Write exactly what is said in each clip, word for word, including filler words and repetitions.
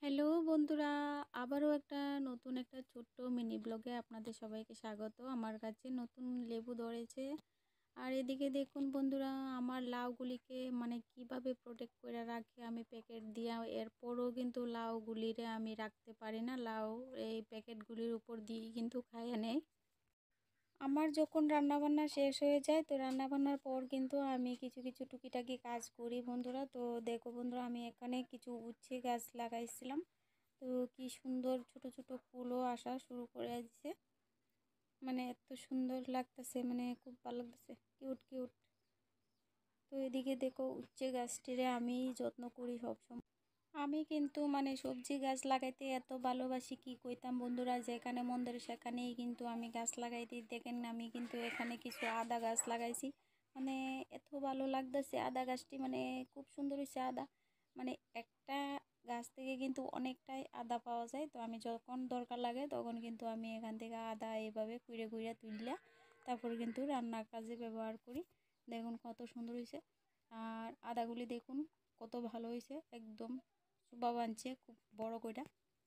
Hello বন্ধুরা, আবারও একটা নতুন একটা ছোট্ট মিনি ব্লগে আপনাদের সবাইকে স্বাগত। আমার কাছে নতুন লেবু ধরেছে। আর এদিকে দেখুন বন্ধুরা, আমার লাউগুলিকে মানে কিভাবে প্রোটেক্ট করে রাখি আমি প্যাকেট দিয়া, এরপরও কিন্তু লাউগুলিরে আমি রাখতে পারি না। লাউ এই প্যাকেটগুলির উপর দিয়ে কিন্তু খাইয়ে নেয়। আমার যখন রান্নাবান্না শেষ হয়ে যায়, তো রান্নাবান্নার পর কিন্তু আমি কিছু কিছু টুকিটাকি কাজ করি বন্ধুরা। তো দেখো বন্ধুরা, আমি এখানে কিছু উচ্ছে গাছ লাগাইছিলাম। তো কি সুন্দর ছোট ছোট ফুলও আসা শুরু করে দিছে, মানে এত সুন্দর লাগতেছে, মানে খুব ভালো লাগতেছে, কিউট কিউট। তো এদিকে দেখো উচ্ছে গাছটিরে আমি যত্ন করি সবসময়। আমি কিন্তু মানে সবজি গাছ লাগাইতে এত ভালোবাসি, কি কইতাম বন্ধুরা, যেখানে মন ধরে সেখানেই কিন্তু আমি গাছ লাগাইতে। দেখেন আমি কিন্তু এখানে কিছু আদা গাছ লাগাইছি, মানে এত ভালো লাগতেছে আদা গাছটি, মানে খুব সুন্দর হয়েছে আদা। মানে একটা গাছ থেকে কিন্তু অনেকটাই আদা পাওয়া যায়। তো আমি যখন দরকার লাগে তখন কিন্তু আমি এখান থেকে আদা এইভাবে কুইড়ে কুইড়ে তুললে তারপর কিন্তু রান্নার কাজে ব্যবহার করি। দেখুন কত সুন্দর হয়েছে। আর আদাগুলি দেখুন কত ভালো হয়েছে, একদম সুবা বানছে খুব বড় কইরা।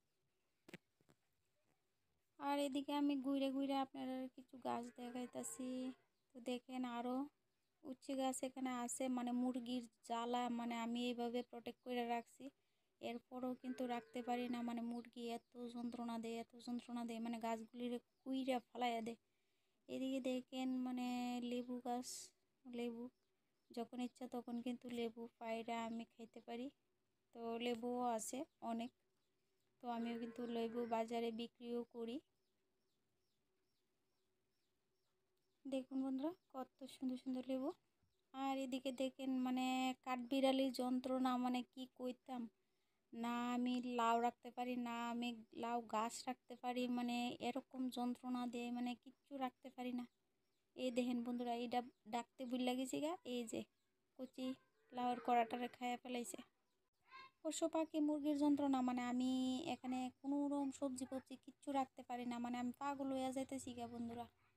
আর এদিকে আমি ঘুরে ঘুরে আপনারা কিছু গাছ দেখাইতেছি। তো দেখেন আরও উচ্ছে গাছ এখানে আছে, মানে মুরগির জ্বালা, মানে আমি এইভাবে প্রোটেক্ট করে রাখছি, এরপরও কিন্তু রাখতে পারি না। মানে মুরগি এত যন্ত্রণা দেয়, এত যন্ত্রণা দেয়, মানে গাছগুলির কুইরা ফালাইয়া দেয়। এদিকে দেখেন মানে লেবু গাছ, লেবু যখন ইচ্ছা তখন কিন্তু লেবু পায়রা আমি খাইতে পারি। তো লেবুও আছে অনেক। তো আমিও কিন্তু লেবু বাজারে বিক্রিও করি। দেখুন বন্ধুরা কত সুন্দর সুন্দর লেবু। আর এদিকে দেখেন মানে কাঠবিড়ালির যন্ত্রণা, মানে কি কইতাম না, আমি লাউ রাখতে পারি না, আমি লাউ গাছ রাখতে পারি, মানে এরকম যন্ত্রণা দেয়, মানে কিচ্ছু রাখতে পারি না। এই দেখেন বন্ধুরা, এইটা ডাকতে ভুল লাগিয়েছি গা, এই যে কচি লাউর কড়াটারে খাইয়া ফেলাইছে। পশু পাখি মুরগির যন্ত্রণা, মানে আমি এখানে কোনো রকম সবজি ফবজি কিচ্ছু রাখতে পারি না, মানে আমি পাগল হইয়া যাইতেছি গা বন্ধুরা।